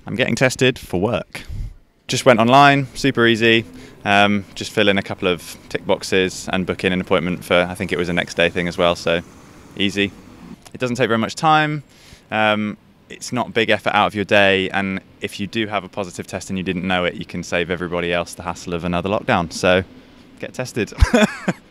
I'm getting tested for work. Just went online, super easy. Just fill in a couple of tick boxes and book in an appointment for, I think it was a next day thing as well, so easy. It doesn't take very much time. It's not a big effort out of your day, and if you do have a positive test and you didn't know it, you can save everybody else the hassle of another lockdown. So get tested.